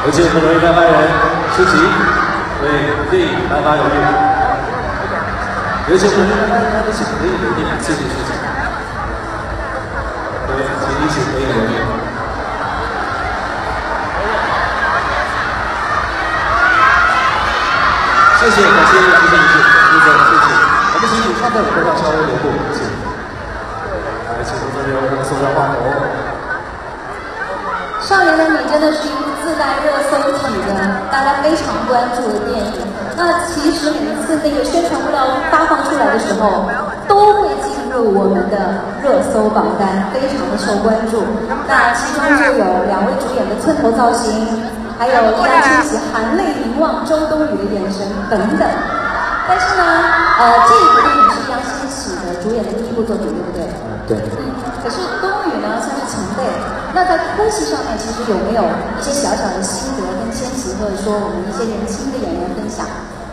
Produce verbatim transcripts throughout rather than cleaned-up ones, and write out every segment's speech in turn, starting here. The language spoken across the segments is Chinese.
有请我们的开发人舒淇为电影颁发荣誉。有请我们的开发人一起回应电影谢谢舒淇。对，请一起回应荣誉。谢谢，感谢，谢谢，谢谢，谢谢，谢谢。我们请主唱在舞台上稍微留步，谢谢。来，请工作人员为他们送上话筒。 少年的你真的是一部自带热搜体的，大家非常关注的电影。那其实每次那个宣传物料发放出来的时候，都会进入我们的热搜榜单，非常的受关注。那其中就有两位主演的寸头造型，还有易烊千玺含泪凝望周冬雨的眼神等等。但是呢，呃，这一部电影是易烊千玺的主演的第一部作品，对不对？ 对。 嗯。可是冬雨呢，算是前辈。那在哭戏上面，其实有没有一些小小的心得跟千玺，或者说我们一些年轻的演员分享？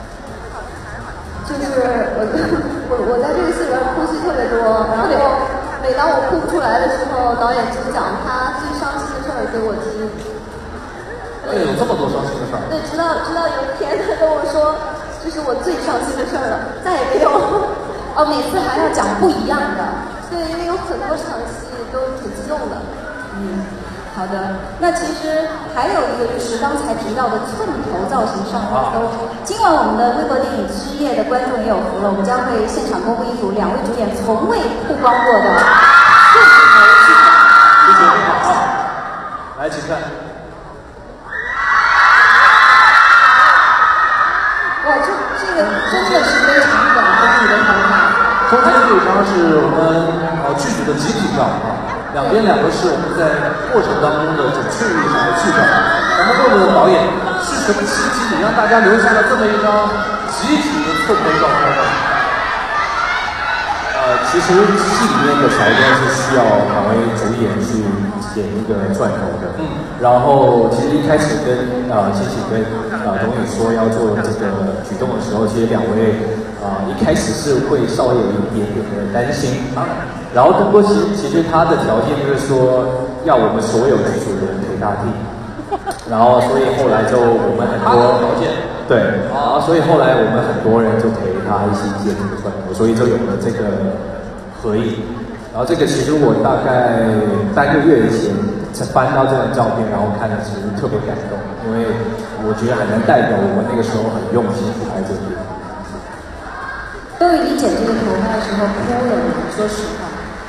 就是我我我在这个戏里边哭戏特别多，然后每当我哭不出来的时候，导演就讲他最伤心的事儿给我听。 哎，有这么多伤心的事儿？ 对，直到直到有一天他跟我说，这是我最伤心的事儿了，再也没有。 哦，每次还要讲不一样的。 对，因为有很多场戏都挺激动的。 嗯，好的。那其实还有一个就是刚才提到的寸头造型上热搜。今晚我们的微博电影之夜的观众也有福了，我们将会现场公布一组两位主演从未曝光过的寸头剧照。 谢谢你好，来，请看。 哇，这这个真的是非常短的你的头发。 中间这一张是我们呃剧组的集体照啊，两边两个是我们在过程当中的准确意义上的剧照。咱们问问导演，是什么契机，你让大家留下了这么一张集体的寸头照片呢？ 呃，其实戏里面的桥段是需要两位主演去演一个钻头的。嗯。然后其实一开始跟呃千玺跟呃董宇说要做这个举动的时候，其实两位啊、呃、一开始是会稍微有一点点的担心。然后不过其实其实他的条件就是说要我们所有剧组的人陪他剃。然后所以后来就我们很多条件对，然后所以后来我们很多人就陪他一起剪这个钻头，所以就有了这个合影。然后这个其实我大概三个月以前才翻到这张照片，然后看了其实特别感动，因为我觉得很能代表我们那个时候很用心去拍这个电影。 冬雨，你剪这个头发的时候哭了吗？说实话。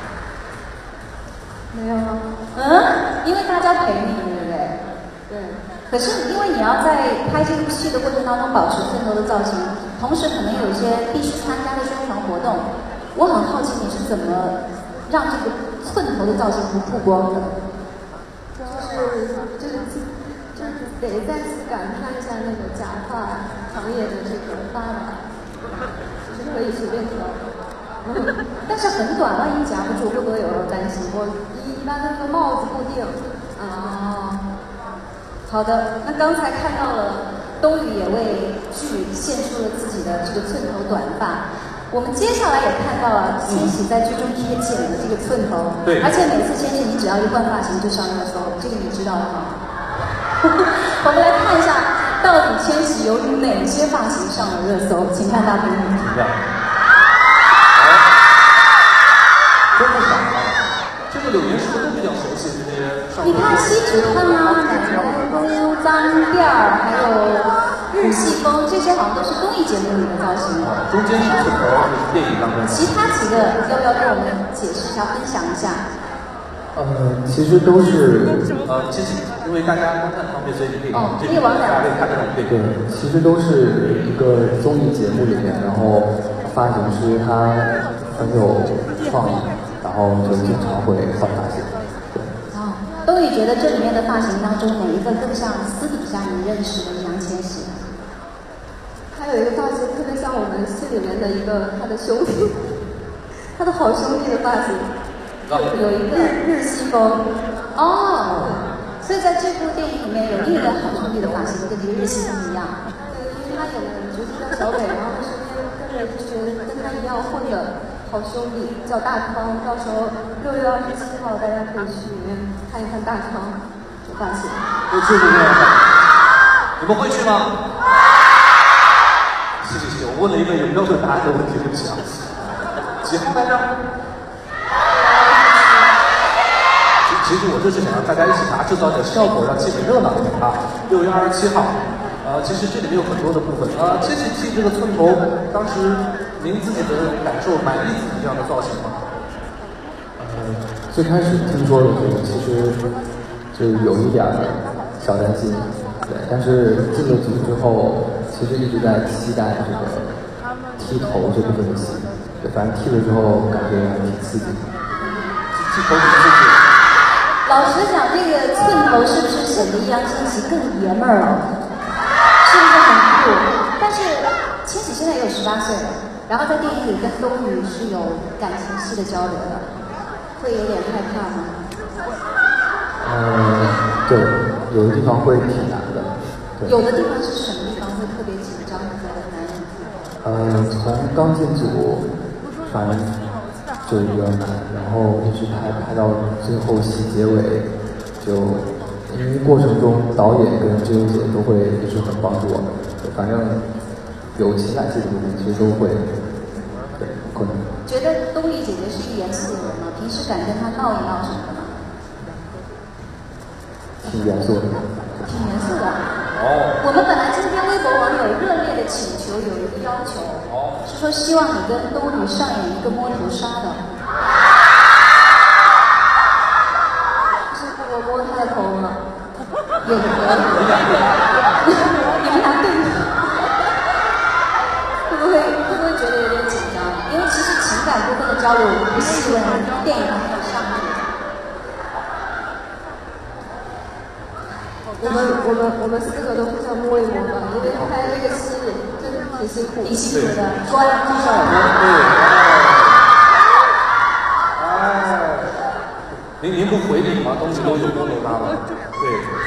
没有啊。 嗯，因为大家陪你，对不对？ 对。 可是因为你要在拍这部戏的过程当中保持寸头的造型，同时可能有一些必须参加的宣传活动，我很好奇你是怎么让这个寸头的造型不曝光的？ 就是就是就是得再次感叹一下那个假发行业的这个发达，就是可以随便挑。 嗯，但是很短，万一夹不住，会不会有人担心？ 我一一般那个帽子固定。 啊。好的，那刚才看到了冬雨也为剧献出了自己的这个寸头短发，我们接下来也看到了千玺在剧中也剪了这个寸头， 对， 而且每次千玺你只要一换发型就上热搜，这个你知道的吗？我们来看一下，到底千玺有哪些发型上了热搜？请看大屏幕。 真的傻了，这个柳岩是不是都比较熟悉这些？ 你看锡纸烫啊，奶奶姑、脏辫儿，还有日系风，这些好像都是综艺节目里的造型。 啊，中间是寸头，是电影当中。 其他几个要不要跟我们解释一下、分享一下？ 呃，其实都是呃，其实因为大家观看方便，所以你可以哦，可以往哪？ 可以看这种对对，其实都是一个综艺节目里面，然后发型师他很有创意。然后就经常会换发型。 哦，冬雨觉得这里面的发型当中哪一个更像私底下你认识的易烊千玺？ 还有一个发型特别像我们戏里面的一个他的兄弟，他的好兄弟的发型， 有一个日西风。哦，所以在这部电影里面有另一个好兄弟的发型，跟这个日西风一样。 对，因为他演的角色叫小北，然后身边跟着一群跟他一样混的。好兄弟叫大康，到时候六月二十七号大家可以去里面看一看大康的发型。 就就是这样的。 你们会去吗？谢谢谢谢，我问了一个有标准答案的问题，对不起啊。几号来着？其实我就是想让大家一起拿，制造点效果，让气氛热闹一点啊。六月二十七号，呃，其实这里面有很多的部分啊。接起剃这个寸头，当时您自己的感受满意自己这样的造型吗？ 呃，最开始听说的时候，其实就有一点小担心，对。但是进了组之后，其实一直在期待这个剃头这部分的戏，对，反正剃了之后感觉挺刺激的。 剃头挺刺激。 老实讲，这个寸头是不是显得易烊千玺更爷们儿了？是不是很酷？但是千玺现在也有十八岁了，然后在电影里跟东宇是有感情戏的交流的，会有点害怕吗？ 呃，对，有的地方会挺难的。对， 有的地方是什么地方会特别紧张和难？ 呃，从刚进组，反正就比较难，然后一直拍拍到最后戏结尾，就因为过程中导演跟志优姐都会一直很帮助我们，反正有情感戏的部分其实都会，对，困难。 觉得东丽姐姐是一严肃的人吗？平时敢跟她闹一闹什么的吗？ 挺严肃的。 挺严肃的。 哦。 我们本来今天微博网友热烈的请求有一个要求，哦，是说希望你跟东宇上演一个摸头杀的。是我摸他的头吗？也可以。你们俩对吗？会不会会不会觉得有点紧张？因为其实情感部分的交流不细问电影还没有上去。 我们我们我们四个都互相摸一摸吧，因为拍这个戏真的挺辛苦， 挺辛苦的。关注上我们。 哎，您您不回礼吗？东西都有摸头杀吗？对。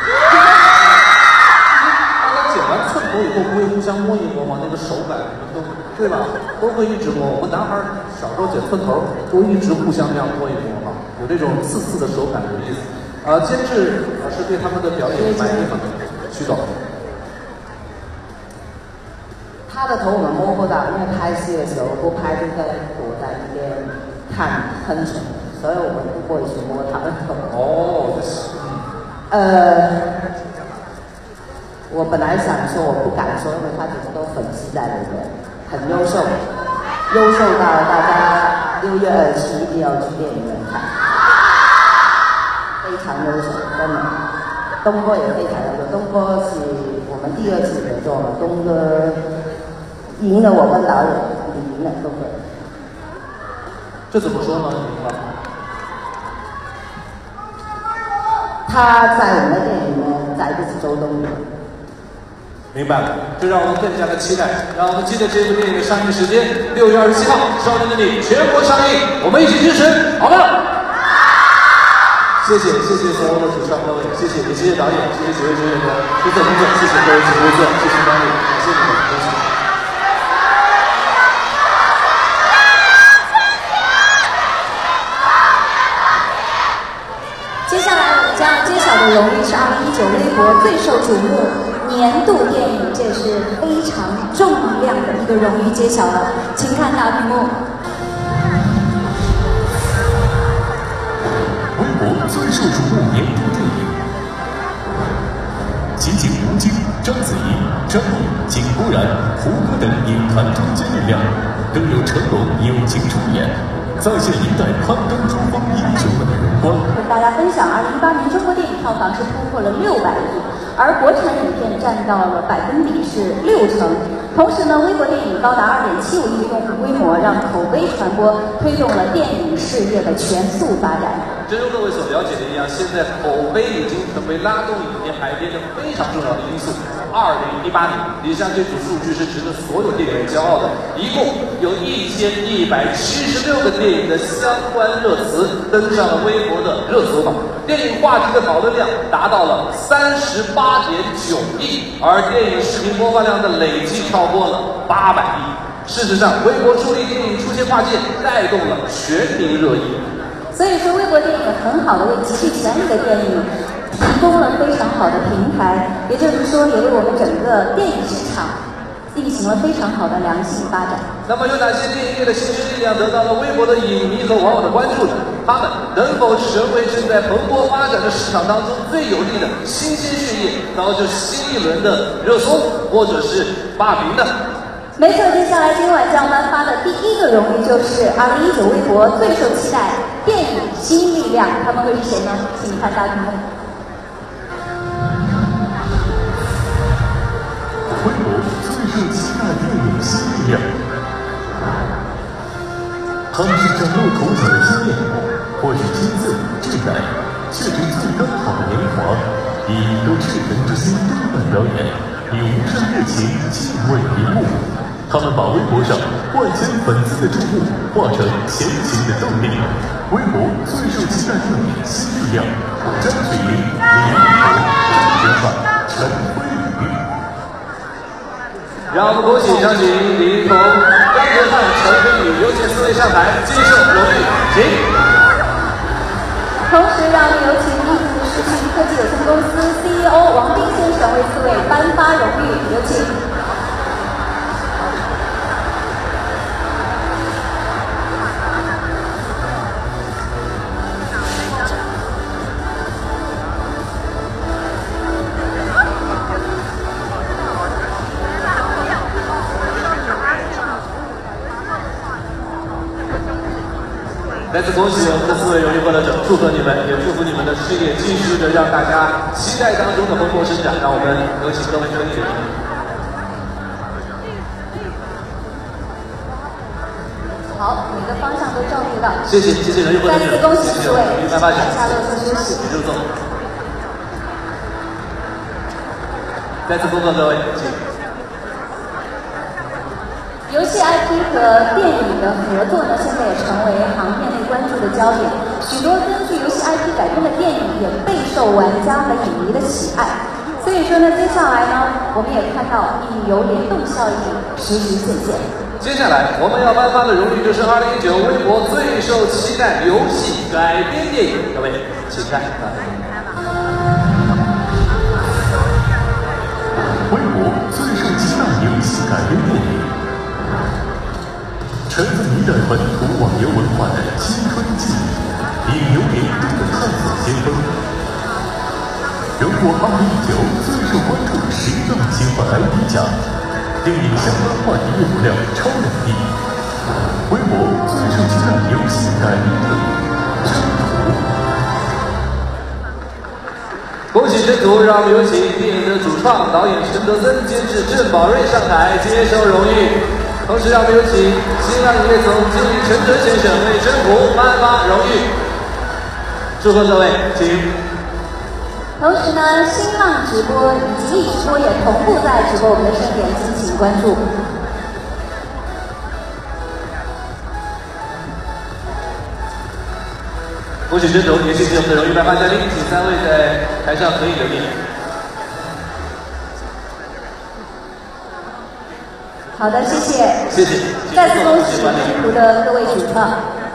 大家剪完寸头以后不会互相摸一摸吗？那个手感都对吧？都会一直摸。我们男孩小时候剪寸头都一直互相这样摸一摸哈，有这种刺刺的手感，有意思。呃，监制老师对他们的表演满意吗？徐总。 他的头我们摸不到，因为拍戏的时候不拍就在躲在那边看喷水，所以我们不过去摸他的头。 哦，这是。 呃，我本来想说我不敢说，因为他只是都粉丝在里面，很优秀，优秀到大家六月二十七一定要去电影院看。非常优秀，真的。东哥也非常优秀，东哥是我们第二次合作嘛，东哥赢了我们导演，你赢了东哥。 这怎么说呢？赢了。 他在我们的电影里面载的是周冬雨。 明白了，这让我们更加的期待，让我们记得这部电影的上映时间，六月二十七号，《少年的你》全国上映，我们一起支持，好吗？谢谢谢谢所有的主创各位，谢谢也谢谢导演，谢谢几位主演的出色工作，谢谢各位请入座，谢谢光临，感谢你们，恭喜。 接下来我们将要揭晓的荣誉是二零一九微博最受瞩目年度电影，这是非常重量的一个荣誉揭晓了，请看大屏幕。 微博最受瞩目年度电影，齐景吴京、章子怡、张译、井柏然、胡歌等影坛中坚力量，更有成龙友情出演，再现一代攀登珠峰英雄们的荣光。 跟大家分享，二零一八年中国电影票房是突破了六百亿，而国产影片占到了百分比是六成。同时呢，微博电影高达二点七五亿用户规模，让口碑传播推动了电影事业的全速发展。 正如各位所了解的一样，现在口碑已经成为拉动影片排片的非常重要的因素。二零一八年，以上这组数据是值得所有电影人骄傲的。一共有一千一百七十六个电影的相关热词登上了微博的热搜榜，电影话题的讨论量达到了三十八点九亿，而电影视频播放量的累计超过了八百亿。事实上，微博助力电影出现跨界，带动了全民热议。 所以说，微博电影很好的为极具潜力的电影提供了非常好的平台，也就是说，也为我们整个电影市场进行了非常好的良性发展。 那么有哪些电影业的新生力量得到了微博的影迷和网友的关注呢？他们能否成为正在蓬勃发展的市场当中最有力的新鲜血液，造就新一轮的热搜或者是霸屏呢？ 没错，接下来今晚将颁发的第一个荣誉就是二零一九微博最受期待电影新力量，他们会是谁呢？请看大屏幕。 微博最受期待电影新力量，他们是崭露头角的新面孔，或许青涩稚嫩，却是最刚好的年华，以一个赤诚之心对待表演，以无上热情敬畏荧幕。他们把微博上万千粉丝的注目化成前行的动力。微博最受期待电影新力量，张水玲、李一桐、张哲瀚、陈辉宇。 让我们恭喜张景、李一桐、张哲瀚、陈飞宇，有请四位上台接受荣誉，请。 同时，让我们有请易普视讯科技有限公司 C E O 王斌先生为四位颁发荣誉，有请。 再次恭喜我们的四位荣誉获得者，祝贺你们，也祝福你们的事业继续的让大家期待当中的蓬勃生长。让我们有请各位专业人员。 好，每个方向都照顾到。 谢谢，谢谢荣誉获得者。 再次恭喜四位， 颁发奖， 下落座休息。 入座。再次恭贺各位，请。 游戏 I P 和电影的合作呢，现在也成为行业内关注的焦点。许多根据游戏 I P 改编的电影也备受玩家和影迷的喜爱。所以说呢，接下来呢，我们也看到影游联动效应时时显现。 接下来我们要颁发的荣誉就是二零一九微博最受期待游戏改编电影。各位，请看。 微博最受期待游戏改编电影。承载一代本土网游文化的青春记忆，影游联动的探索先锋。荣获二零一九最受关注十大新番 I P 奖，电影相关话题阅读量超两亿。微博最受期待游戏改编电影《征途》。 恭喜征途，让我们有请电影的主创导演陈德森、监制郑宝瑞上台接受荣誉。同时，让我们有请新浪影业总经理陈哲先生为征途颁发荣誉。祝贺各位，请。 同时呢，新浪直播以及易直播也同步在直播我们的盛典，敬请关注。 恭喜征途，也谢谢我们的荣誉颁发嘉宾，请三位在台上合影留念。 好的，谢谢， 谢谢。 再次恭喜征途的各位主创。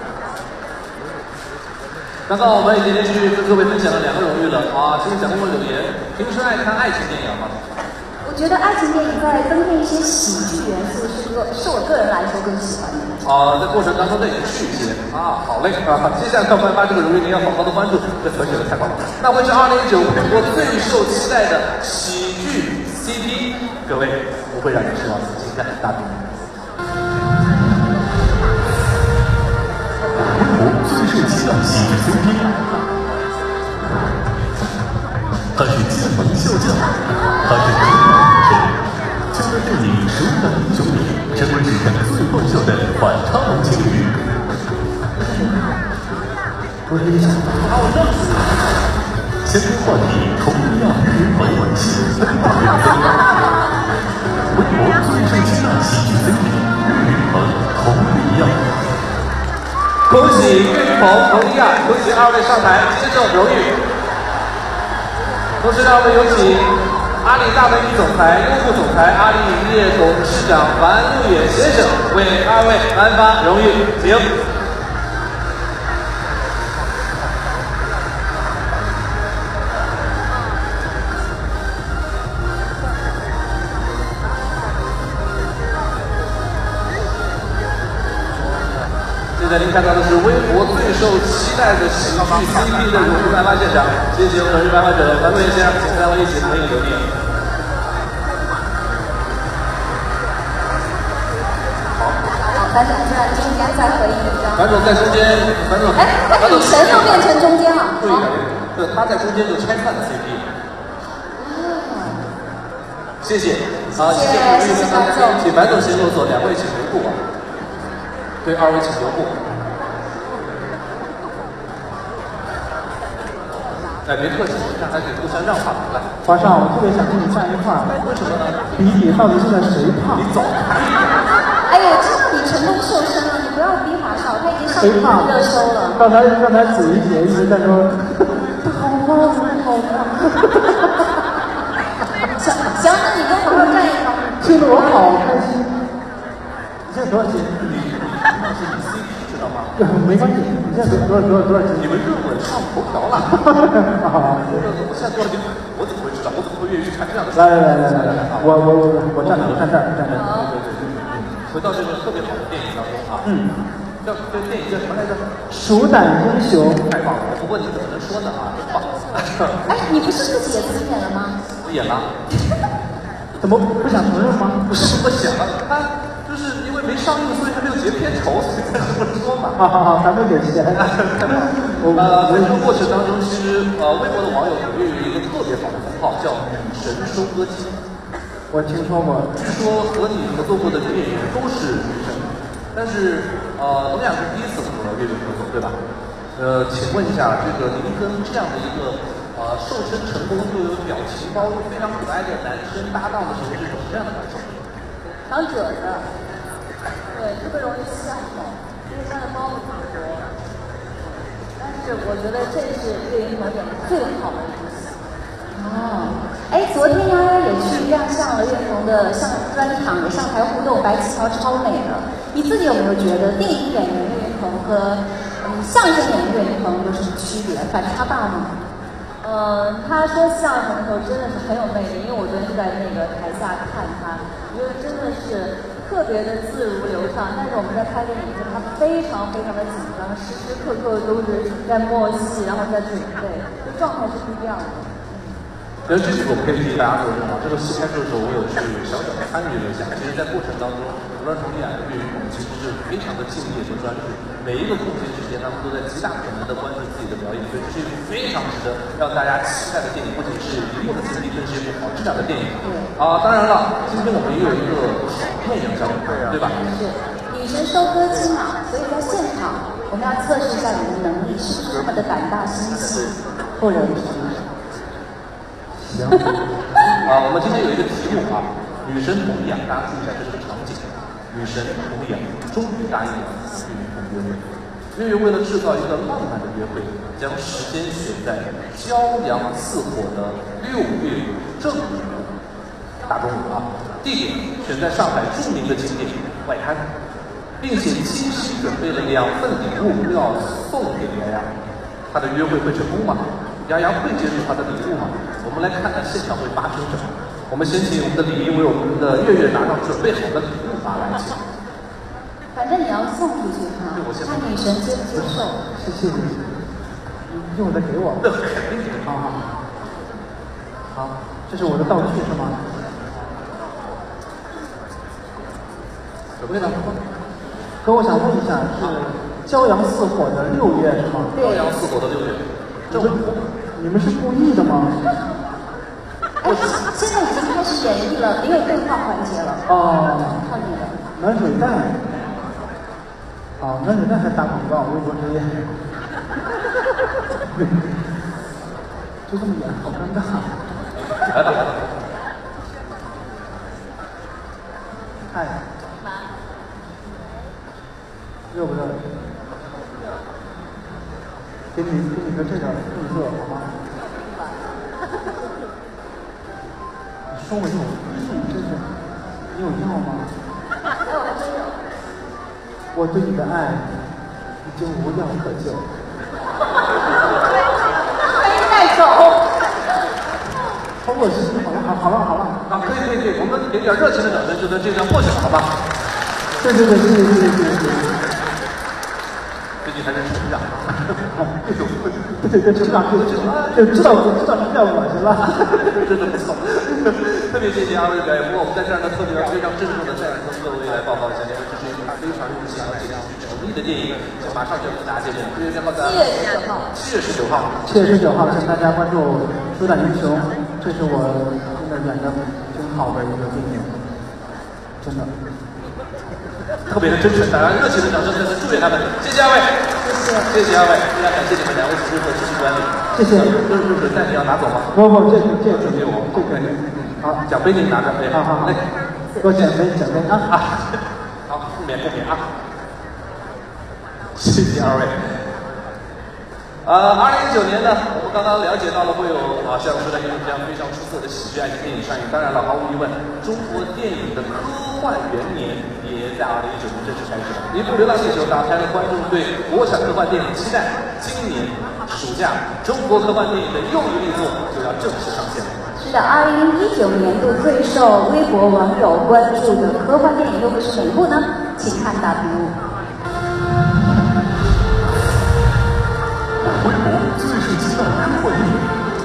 刚刚我们已经连续跟各位分享了两个荣誉了啊！请讲给我留言。平时爱看爱情电影吗？ 我觉得爱情电影在增添一些喜剧元素，是个是我个人来说更喜欢的。 啊，在过程当中再延续一些啊，好嘞啊！接下来要颁发这个荣誉，您要好好的关注，这词写的太棒了。那会是二零一九微博最受期待的喜剧 C P， 各位不会让你失望的，请看大屏幕。 微博最受期待喜剧 C P， 他是剑盟笑匠，他是人物本身，就在电影《手打英雄》里成为史上最爆笑的反差萌情侣。 不是一想把我弄死。 相关话题同一样日人玩游戏三大人分。微博最受期待喜剧 C P， 岳云鹏、佟丽娅。 恭喜岳云鹏、佟丽娅，恭喜二位上台接受荣誉。同时，让我们有请阿里大文娱总裁、优步总裁、阿里影业董事长樊路远先生为二位颁发荣誉，请。 在您看到的是微博最受期待的喜剧 C P 的荣誉颁发现场，谢谢我们的荣誉颁发者樊桂先生，请三位一起合影留念。好， 樊总在中间再合影一张。 樊总在中间，樊总， 哎，那女神又变成中间了。 对的，对，他在中间就拆散了 C P。谢谢，好，谢谢我们的樊总，请樊总先落座，两位请留步啊。对，二位请留步。哎，别客气，让他给互相让法来。 华少，我特别想跟你站一块儿。 为什么呢？ 比比到底现在谁胖？ 你走开！ 哎呦，这样你成功瘦身了，你不要逼华少，他已经上热搜了。 刚才刚才子怡姐一直在说，好胖，好胖。 行行，那你跟华少站一块儿。 听得我好开心。你现在多少斤？ 那是你 C P 知道吗？ 没关系，你现在多少多少多少斤？ 你们热吻上头条了。 啊！ 我现在多少斤？我怎么会知道？我怎么会越狱看这样的？ 来来来来来来，我我我我站着，我站这儿，站这儿。 对对对对。回到这个特别好的电影当中啊。嗯。叫这电影叫什么来着？ 鼠胆英雄。 太棒了！不过你怎么能说呢啊？真棒！ 哎，你不是自己也自己演了吗？ 我演了。 怎么不想承认吗？ 不是我想了，他就是因为没上映，所以还没有结片酬，所以才这么说嘛。 好好好，还没给钱。 呃，在这个过程当中，其实呃，微博的网友也有一个特别好的封号，叫“女神收割机”。 我听说过， 据说和你合作过的女演员都是女神，但是呃，我们俩是第一次和粤语合作，对吧？呃，请问一下，这个您跟这样的一个呃瘦身成功又有表情包又非常可爱的男生搭档的时候，是什么样的感受？ 长褶子，对，特别容易笑，因为他的包子很多。但是我觉得这是岳云鹏演的最好的一部戏。哦，哎，昨天丫丫也去亮相了岳云鹏的上专场，也上台互动，白旗袍超美的。你自己有没有觉得电影演员岳云鹏和嗯相声演员岳云鹏有什么区别？反差大吗？嗯，他说相声的时候真的是很有魅力，因为我昨天就在那个台下看他，我觉得真的是特别的自如流畅。但是我们在拍电影时，他非常非常的紧张，时时刻刻都是在默契，然后在准备，就状态是不一样的。 其实这是我可以替大家作证啊，这个戏开始的时候，我有去小小的参与了一下。其实，在过程当中，无论从演的岳云鹏，其实是非常的敬业和专注，每一个空闲时间，他们都在极大可能的关注自己的表演，所以这是一部非常值得让大家期待的电影，不仅是荧幕的经历，更是一部好质量的电影。啊，当然了，今天我们也有一个好电影项目，对吧？ 是女神收割机嘛，所以在现场我们要测试一下你的能力是不是那么的胆大心细，或者是。 行，啊，我们今天有一个题目啊，女神同意啊，大家注意一下这是个场景，女神同意啊，终于答应了岳云鹏约会。岳云为了制造一个浪漫的约会，将时间选在骄阳似火的六月正午，大中午啊，地点选在上海著名的景点外滩，并且精心准备了两份礼物要送给丫丫。他的约会会成功吗？丫丫会接受他的礼物吗？我们来看看现场会发生什么。我们先请我们的李明为我们的月月拿上准备好的礼物拿来，请。 反正你要送出去哈，看女神接不接受。 谢谢你，一会儿再给我。 那肯定给。 好好好，这是我的道具是吗？ 准备了。 哥，我想问一下，是骄阳似火的六月是吗？ 骄阳似火的六月。 这不，你们是故意的吗？ 哎，现在已经开始演绎了，没有对话环节了。 哦， 靠你了。 暖水袋。哦，暖水袋还打广告，微博之夜。就这么演，好尴尬。 来吧，来吧。 嗨。热不热？给你给你个这个绿色好吗？你说我有病，真是。你有药吗？ 哎，我还真有。 我对你的爱已经无药可救。 没带走。 好恶心！好了，好了，好了。 啊，可以可以可以，我们给点热情的掌声，就在这张破晓，好吧？ 对对对，谢谢谢谢谢谢。 还是成长。 对对，成长就就就知道知道成长嘛，是吧？ 真的不错，特别谢谢二位的表演。不过我们在这儿呢，特别非常郑重的再跟各位来报告一下，因为这是一部非常用心而且诚意的电影，就马上就要跟大家见面。七月十九号，七月十九号， 七月十九号，请大家关注《鼠胆英雄》，这是我真的演的挺好的一个电影，真的。 特别的真诚，大家热情的掌声，再次祝愿他们，谢谢二位，谢谢，谢谢二位，非常感谢你们两位主持和继续管理， 谢谢。 就是就是袋子要拿走吗？ 不不，这这个给我， 这个好，奖杯你拿着，对， 好好好， 来， 给我奖杯奖杯啊啊， 好，不免不免啊，谢谢二位。呃，二零一九年呢，我们刚刚了解到了会有啊像《鼠胆英雄》这样非常出色的喜剧爱情电影上映。当然了，毫无疑问，中国电影的科幻元年也在二零一九年正式开始了。一部《流浪地球》打开了观众对国产科幻电影期待。今年暑假，中国科幻电影的又一力作就要正式上线了。 是的，二零一九年度最受微博网友关注的科幻电影又会是哪一部呢？请看大屏幕。 微博最受期待科幻电影，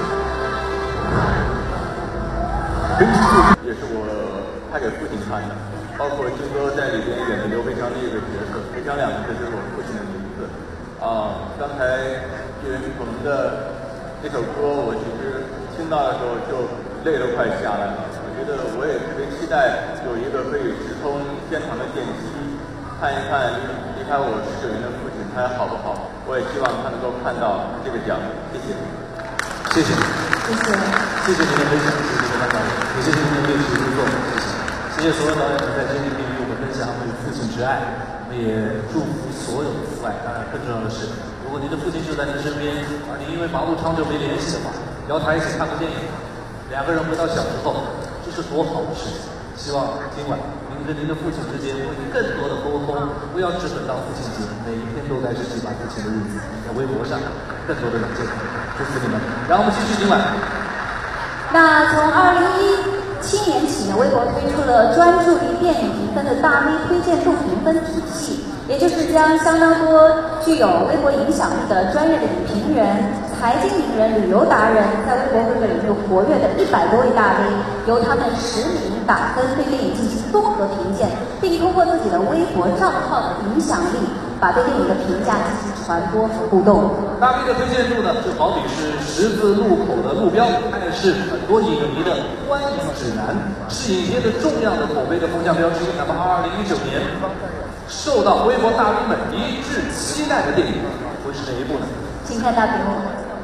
根据作品也是我拍给父亲看的，包括金哥在里边演的刘培强的一个角色，培强两个字就是我父亲的名字。啊，刚才岳云鹏的那首歌，我其实听到的时候就泪都快下来了。我觉得我也特别期待有一个可以直通天堂的电梯，看一看离开我十九年的父亲他好不好。我也希望他能够看到这个奖，谢谢。 谢谢， 谢谢， 谢谢您的分享，谢谢您的导演，也谢谢您的为其工作，谢谢，谢谢所有导演们在今天与我们分享对父亲之爱，我们也祝福所有的父爱。当然，更重要的是，如果您的父亲就在您身边，而您因为忙碌长久没联系的话，聊他一起看个电影，两个人回到小时候，这是多好的事情。希望今晚您跟您的父亲之间会有更多的沟通，不要只等到父亲节，每一天都在珍惜把父亲的日子，在微博上更多的人见，祝福你们。然后我们继续今晚。 那从二零一七年起呢，微博推出了专注于电影评分的大 V 推荐度评分体系，也就是将相当多具有微博影响力的专业的影评人、财经名人、旅游达人，在微博这个领域活跃的一百多位大 V， 由他们实名打分对电影进行综合评鉴，并通过自己的微博账号的影响力，把对电影的评价进行传播和互动。 大 V 的推荐度呢，就好比是十字路口的路标，它也是很多影迷的观影指南，是影业的重要的口碑的风向标之一。那么，二零一九年受到微博大 V 们一致期待的电影会是哪一部呢？ 请看大屏幕。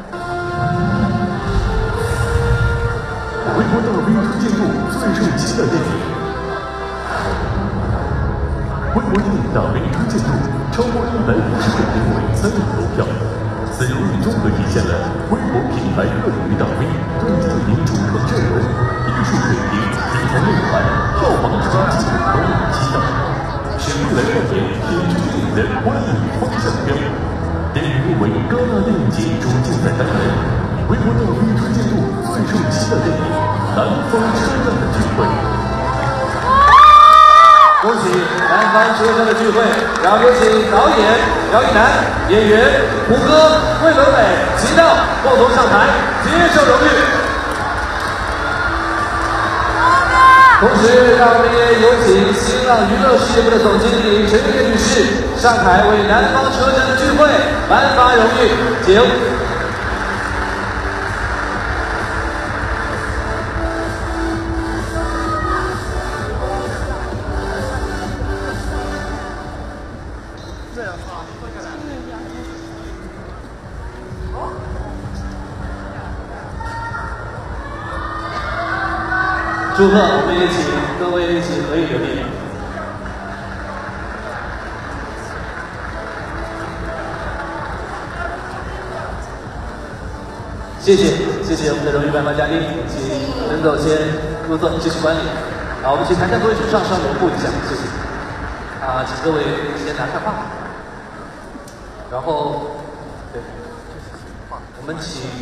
微博大 V 推荐度最受期待电影，微博电影大 V 推荐度超过一百五十个评委参与投票，此荣誉综合体现了微博平台各领域大 V 对电影主创阵容、艺术水平、题材内涵、票房成绩都有期待，是未来半年品质电影的观影风向标。电影入围戛纳电影节主竞赛单元，微博大 V 推荐度最受期待电影《南方车站的聚会》。 恭喜南方车站的聚会，然后有请导演姚一楠、演员胡歌、魏文伟、齐道共同上台接受荣誉。同时，让我们也有请新浪娱乐事业部的总经理陈月女士上台为南方车站的聚会颁发荣誉，请。祝贺，我们也请各位一起合影留念。谢谢，谢谢我们的荣誉颁发嘉宾，请陈总先入座，继续管理。好，我们请台下各位主上上轮步一下，谢谢。啊，请各位先拿下话，然后，对，我们请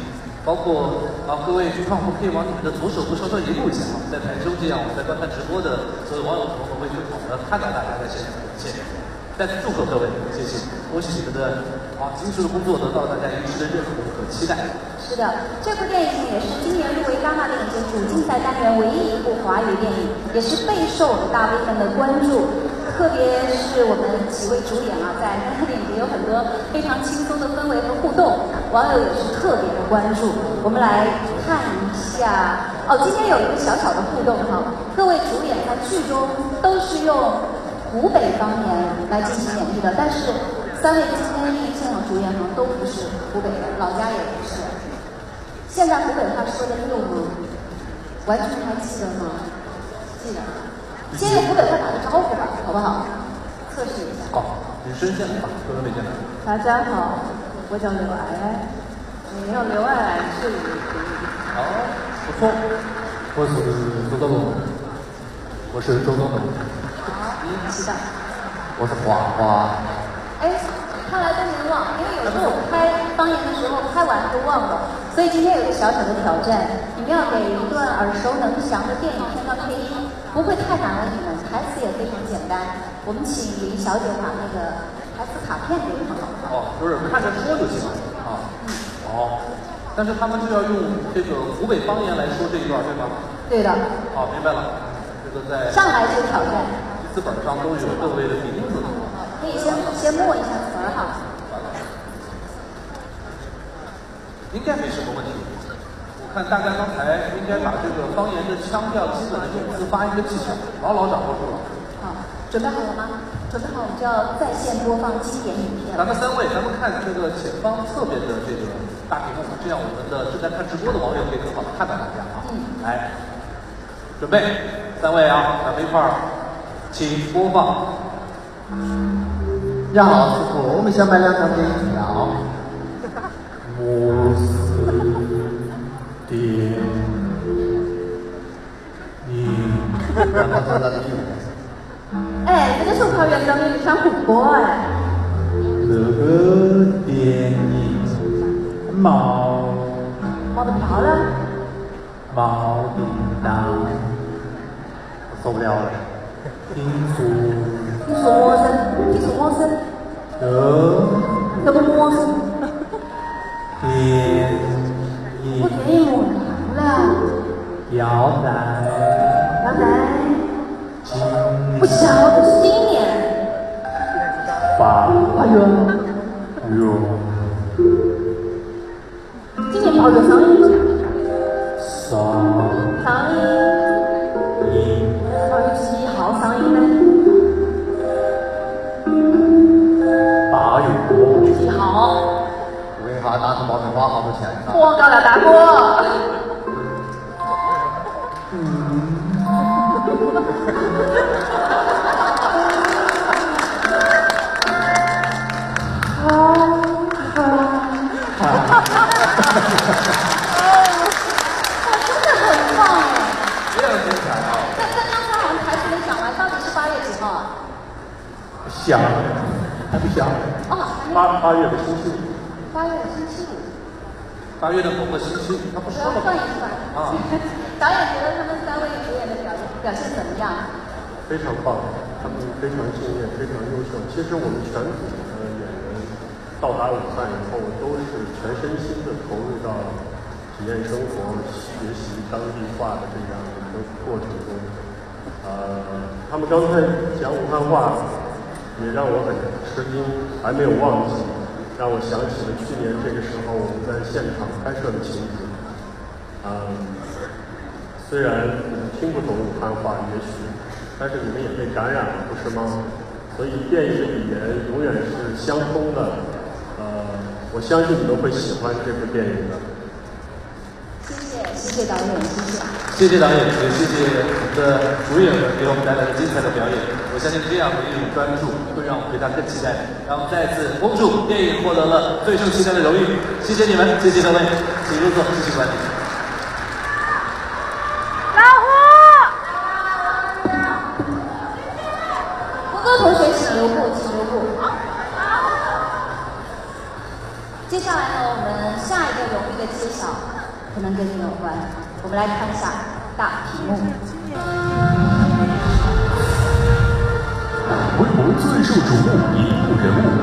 包括啊各位观众，我们可以往你们的左手部稍稍移动一下啊，在台中这样我们在观看直播的所有网友朋友们会更好的看到大家在现场的表现。再次祝贺各位，谢谢，恭喜你们的啊精致的工作得到大家一致的认可和期待。 是的，这部电影也是今年入围戛纳电影节主竞赛单元唯一一部华语电影，也是备受大 V 们的关注。特别是我们几位主演啊，在戛纳电影节有很多非常轻松的氛围和互动，网友也是特别的关注。我们来看一下哦，今天有一个小小的互动哈，各位主演在剧中都是用湖北方言来进行演绎的，但是三位今天现场主演好像都不是湖北人，老家也不是。现在湖北话说的溜吗？完全还记得吗？记得。先用湖北话打个招呼吧，好不好？测试一下。 好，女生先来吧，各位美先来。 大家好，我叫刘爱爱，你用刘爱爱是语。 好，不错。 我是周德龙，我是周东龙。 好，知道。 我是华华。 哎，看来都没忘，因为有时候我们拍方言的时候拍完就忘了，所以今天有个小小的挑战，你们要给一段耳熟能详的电影片段配音，不会太难为你们，台词也非常简单。我们请林小姐把那个台词卡片给你们好不好？ 哦，就是看着说就行了啊。嗯。哦，但是他们就要用这个湖北方言来说这一段，对吗？ 对的。 好，明白了。这个在上来就挑战。 字本上都有各位的名字。 可以先先默一下词儿哈。 应该没什么问题。我看大家刚才应该把这个方言的腔调、基本的用词发音的技巧牢牢掌握住了。 好，准备好了吗？准备好，我们就要在线播放经典影片。 咱们三位，咱们看这个前方侧边的这个大屏幕，这样我们的正在看直播的网友可以更好的看到大家啊。嗯。来，准备，三位啊，咱们一块儿，请播放。 你好，师傅，我们想买两张电影票。 我是电影。 然后找到礼物。 哎，这个售票员长得有点像胡歌哎。 这个电影毛毛得漂亮。 毛叮当，我受不了了。听说。 你说我声，你说我声。 这。 这个我声。 电影。 我电影我看了。 要在。 要在。 今不晓得新年。 八月。 月。 今年八月上映。 上上映。 映。 八月七号上映的。 八月几号？ 问一下大同爆米花好多钱？ 我搞了大哥。 嗯。想，还不想？ 哦， 八八月的星期五。 八月的星期五。 八月的某个星期五，他不说了。 换一换。啊。导演觉得他们三位主演的表现表现怎么样？ 非常棒，他们非常敬业，非常优秀。其实我们全组的演员到达武汉以后，都是全身心的投入到体验生活、学习当地话的这样一个过程中。呃，他们刚才讲武汉话。也让我很吃惊，还没有忘记，让我想起了去年这个时候我们在现场拍摄的情景。嗯，虽然你们听不懂武汉话，也许，但是你们也被感染了，不是吗？所以电影的语言永远是相通的。呃，我相信你们会喜欢这部电影的。 谢谢，谢谢导演，谢谢。 谢谢导演，也谢谢我们的主演们给我们带来的精彩的表演。我相信这样的一种专注，会让我们对他更期待。让我们再次恭祝电影获得了最受期待的荣誉。谢谢你们，谢谢各位，请入座，继续观礼。 老虎， 胡歌同学，请留步，请留步。接下来呢，我们下一个荣誉的揭晓。 可能跟你有关。我们来看一下大屏幕。 微博最受瞩目荧幕人物，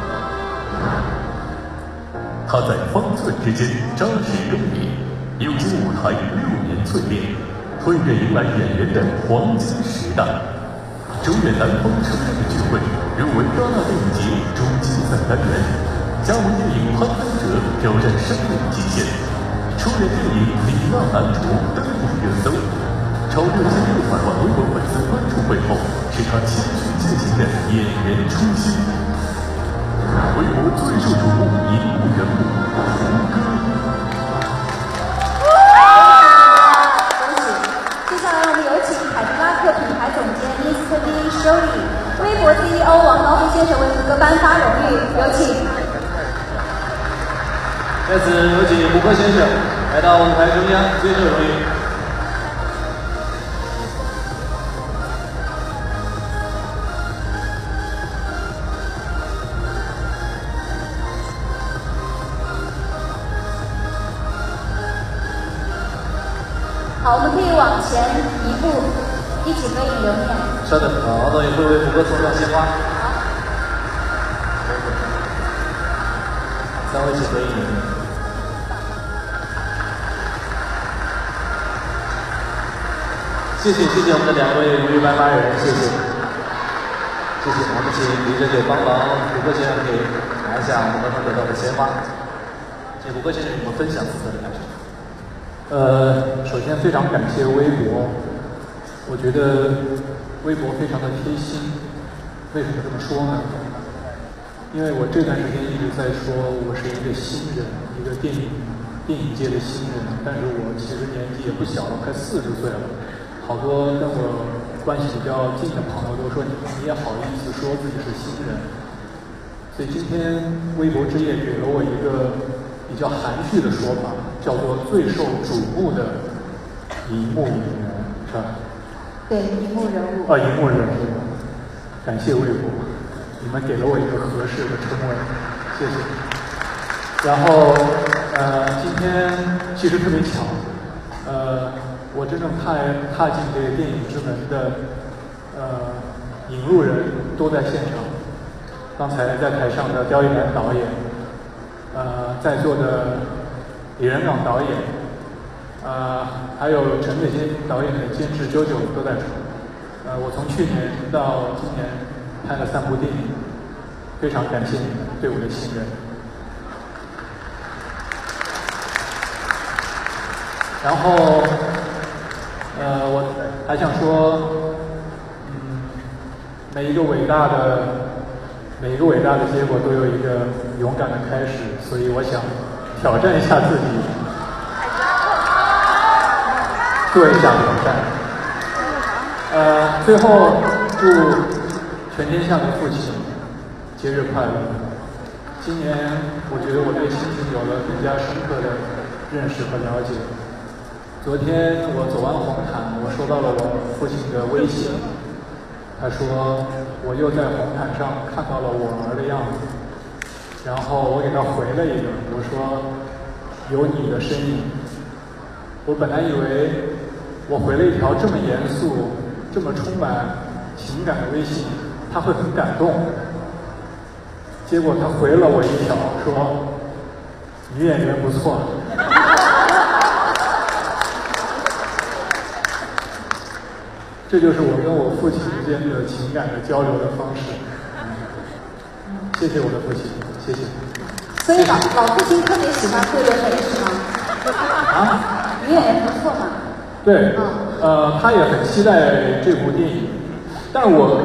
他在方寸之间扎实耕耘，有经舞台六年淬炼，推着迎来演员的黄金时代。主演南方城市聚会，入围戛纳电影节主竞赛单元，加盟电影《攀登者》挑战生命极限，出演电影《李娜男主》登顶热搜，超六千六百万微博粉丝关注背后，是他谦虚践行的演员初心。微博最受瞩目荧幕人物胡歌。 接下来我们有请凯迪拉克品牌总监 Mister Lee Shirley， 微博 C E O 王高飞先生为胡歌颁发荣誉，有请。 在此有请胡歌先生来到舞台中央接受荣誉。 好，我们可以往前一步，一起合影留念。 稍等，王导演会为胡歌送上鲜花。 好， 三位一起合影留念。谢谢谢谢我们的两位荣誉颁发人，谢谢，谢谢。我们请李小姐帮忙胡歌先生给拿一下我们刚刚得到的鲜花。请胡歌先生与我们分享此刻的感受。 呃，首先非常感谢微博，我觉得微博非常的贴心。为什么这么说呢？因为我这段时间一直在说我是一个新人，一个电影电影界的新人，但是我其实年纪也不小了，快四十岁了。好多跟我关系比较近的朋友都说你你也好意思说自己是新人，所以今天微博之夜给了我一个比较含蓄的说法，叫做最受瞩目的荧幕演员，是吧？ 对，荧幕人物。 啊，荧幕人物，感谢微博，你们给了我一个合适的称谓，谢谢。然后，呃，今天其实特别巧，呃，我真正踏踏进这个电影之门的，呃，引路人都在现场。刚才在台上的刁亦男导演。呃，在座的李仁港导演，呃，还有陈可辛导演的监制九九都在场。呃，我从去年到今年拍了三部电影，非常感谢你们对我的信任。然后，呃，我还想说，嗯，每一个伟大的。每一个伟大的结果都有一个勇敢的开始，所以我想挑战一下自己，做一下挑战。呃，最后祝全天下的父亲节日快乐。今年我觉得我对亲情有了更加深刻的认识和了解。昨天我走完红毯，我收到了我父亲的微信。他说我又在红毯上看到了我儿的样子，然后我给他回了一个，我说有你的身影。我本来以为我回了一条这么严肃、这么充满情感的微信，他会很感动，结果他回了我一条说女演员不错。这就是我跟我父亲之间的情感的交流的方式。谢谢我的父亲，谢谢。 所以老老父亲特别喜欢桂纶镁是吗？ 啊？ 女演员不错嘛。 对，呃，他也很期待这部电影，但是我，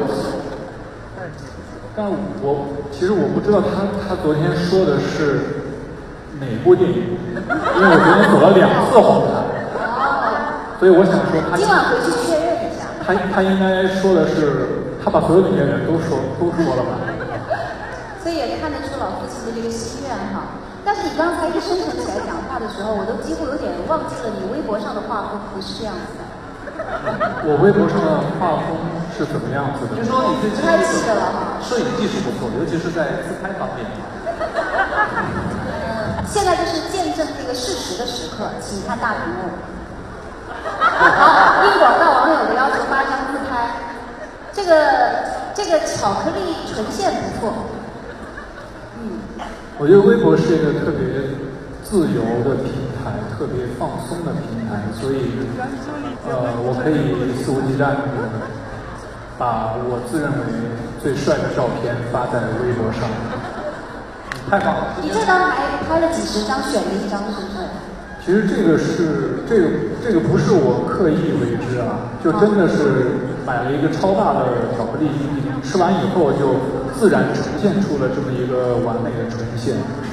但我其实我不知道他他昨天说的是哪部电影，因为我昨天走了两次红毯，所以我想说他今晚回去确认一下。 他他应该说的是，他把所有的演员都说都说了吧？ 所以也看得出老父亲的这个心愿哈。但是你刚才一深沉起来讲话的时候，我都几乎有点忘记了你微博上的画风不是这样子的。 我微博上的画风是怎么样子的？ 听说你最近不太记得了哈。 摄影技术不错，尤其是在自拍方面。 嗯，现在就是见证证这个事实的时刻，请看大屏幕。好，应广大网友的要求发张自拍。这个这个巧克力唇线不错。嗯。 我觉得微博是一个特别自由的平台，特别放松的平台，所以呃，我可以肆无忌惮的把我自认为最帅的照片发在微博上。太棒了！ 你这张还拍了几十张，选了一张，是不是？ 其实这个是这个这个不是我刻意为之啊，就真的是买了一个超大的巧克力，吃完以后就自然呈现出了这么一个完美的唇线。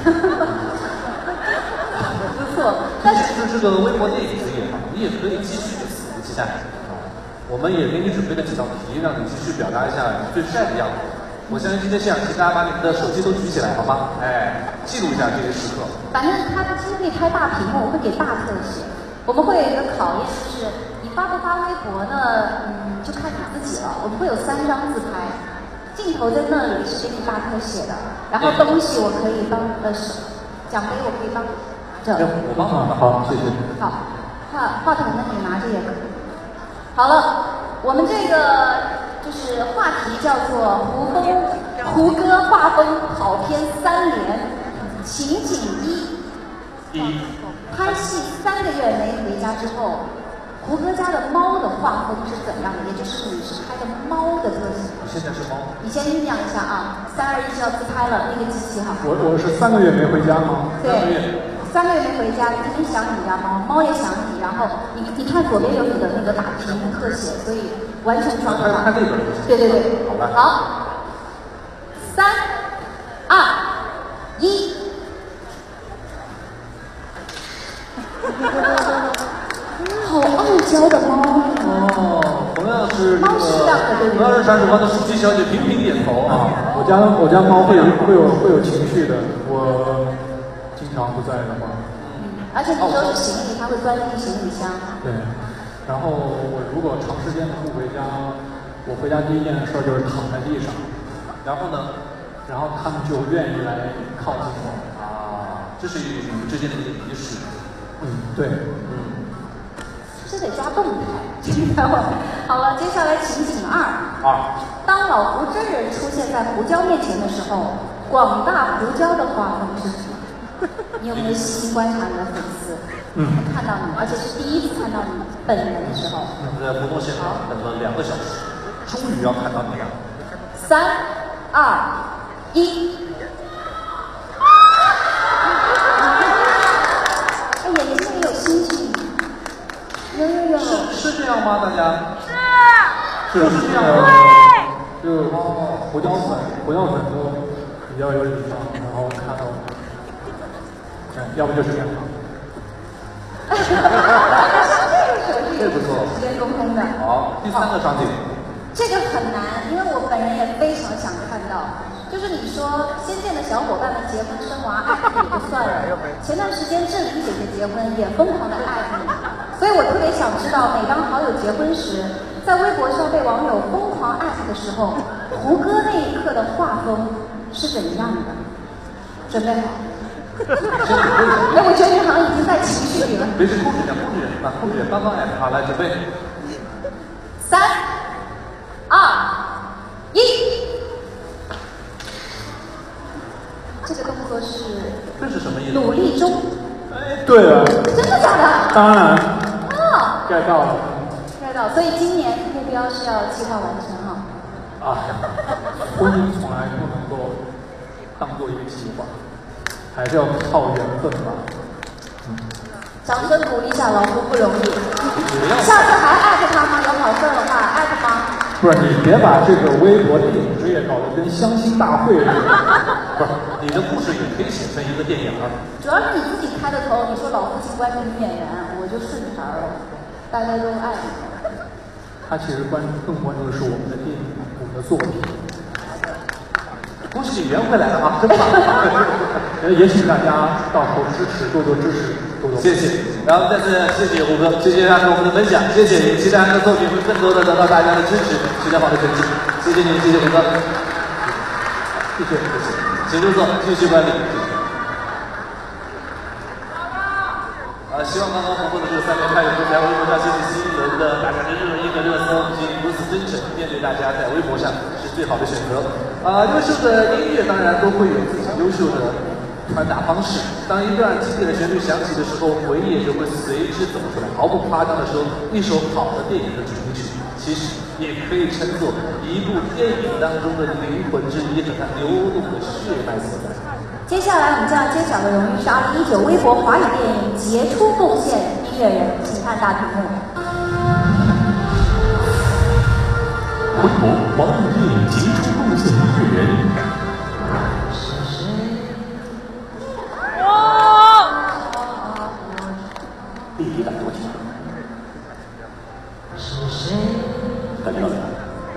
不错，但是这个微博电影职业嘛，你也可以继续的肆无忌惮啊。我们也给你准备了几道题，让你继续表达一下你最帅的样子。我相信今天现场，请大家把你们的手机都举起来，好吗？哎，记录一下这些时刻。 反正他今天可以开大屏幕，我会给大特写。我们会有一个考验，就是你发不发微博呢？嗯，就看你自己了。我们会有三张自拍，镜头在那里是给你大特写的，然后东西我可以帮呃奖杯我可以帮这。 我帮忙，好，谢谢。 好，话话筒呢你拿着也可以。好了，我们这个。就是话题叫做胡风胡歌画风跑偏三连，情景一。 一。 拍戏三个月没回家之后，胡歌家的猫的画风是怎样的？也就是你是拍的猫的特写。 你现在是猫。 你先酝酿一下啊，三二一就要自拍了，那个机器哈。 我我是三个月没回家吗？ 对。三个月。三个月没回家，你肯定想你家猫，猫也想你，然后你你看左边有你的那个大屏幕特写，所以完全抓不到。 看那边。 对对对， 好吧。 好，三、二、一。好傲娇的猫。 哦，同样是猫是这样的，对不对？ 同样是铲屎官的书记小姐频频点头啊。 我家我家猫会有会有会有情绪的，我。经常不在的话， 嗯，而且你说是行李，它会钻进行李箱。 对，然后我如果长时间不回家，我回家第一件事就是躺在地上， 然后呢， 然后他们就愿意来靠近我。 啊，这是你们之间的一个仪式。 嗯，对， 嗯，这得抓动态，明白吗？好了，接下来情景二。 二。 当老胡真人出现在胡椒面前的时候，广大胡椒的画风是什么？你有没有细心观察你的粉丝？ 嗯， 看到你，而且是第一次看到你本人的时候。 我在活动现场等了两个小时，终于要看到你了。 三、二、一。哎呀，你现在有心情。有有有。 是是这样吗？大家？ 是。 就是这样吗？ 就胡椒粉，胡椒粉都比较有礼貌，然后看到我。要不就是这样。 这不错， 时间公开的。 好，第三个场景。 这个很难，因为我本人也非常想看到。就是你说《仙剑》的小伙伴们结婚生娃艾特也就算了，前段时间志玲姐姐结婚也疯狂的艾特你，所以我特别想知道，每当好友结婚时，在微博上被网友疯狂艾特的时候，胡歌那一刻的画风是怎样的？准备好。哎，我觉得你好像已经在情绪里了。 没事，控制点，控制点，啊，控制点，刚刚哎，好，来准备。 三、二、一。这个动作是？ 这是什么意思？ 努力中。 哎，对了。 真的假的？ 当然。 啊。 get 到了。 get 到，所以今年目标是要计划完成哈。 啊，婚姻从来不能够当做一个计划。 还是要靠缘分吧。 嗯，掌声鼓励一下老胡不容易。下次还艾特他吗？有好事的话艾特吗？ 不是，你别把这个微博电影之夜搞得跟相亲大会似的。 不是，你的故事也可以写成一个电影啊。 主要是你自己开的头，你说老夫妻关注女演员，我就顺茬了，大家都爱你。 他其实关更关注的是我们的电影，我们的作品。 恭喜你圆回来了啊，真棒！ 也请大家到时候支持，多多支持，多多。 谢谢。然后再次谢谢胡歌，谢谢他跟我们的分享，谢谢你，期待他的作品会更多的得到大家的支持，取得好的成绩。谢谢你，谢谢胡歌。谢谢，谢谢。请入座，继续管理。 希望刚刚红红的这三连派有在微博上掀起新一轮的大家的热议和热搜，以及如此真诚面对大家在微博上是最好的选择。啊、呃，优秀的音乐当然都会有自己优秀的传达方式。当一段经典的旋律响起的时候，回忆也就会随之走出来。毫不夸张的说，一首好的电影的主题曲，其实也可以称作一部电影当中的灵魂之一和它流动的血脉所在。 接下来我们将揭晓的荣誉是二零一九微博华语电影杰出贡献音乐人，请看大屏幕。 微博华语电影杰出贡献音乐人。 哇！第一百多集。感觉到没有？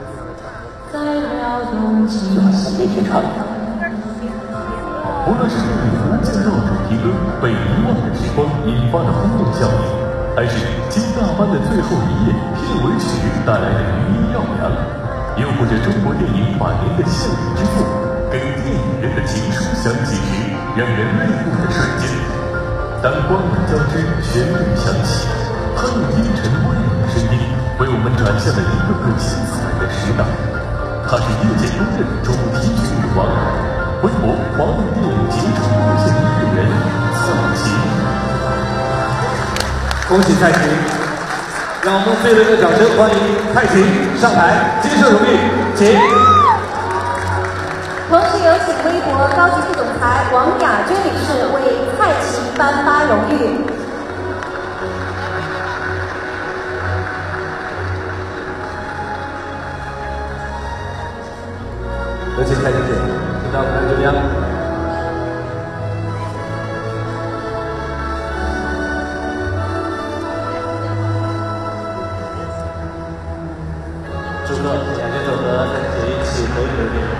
就好像那天唱一样。 无论是电影《无间道》主题歌《被遗忘的时光》引发的轰动效应，还是金大班的最后一夜片尾曲带来的余音绕梁，又或者中国电影百年的效应之作，给电影人的情书响起时让人泪目的瞬间。当光影交织，旋律响起，它用阴沉温柔的声音为我们展现了一个个精彩的时代。它是业界公认主题曲女王。微博华语电影杰出贡献音乐人蔡琴， 恭喜蔡琴！让我们最热烈的掌声欢迎蔡琴上台接受荣誉，请。 同时有请微博高级副总裁王雅娟女士为蔡琴颁发荣誉。 有请蔡琴姐。让我们怎么样？祝贺雅娟走和蔡琴一起合影留念。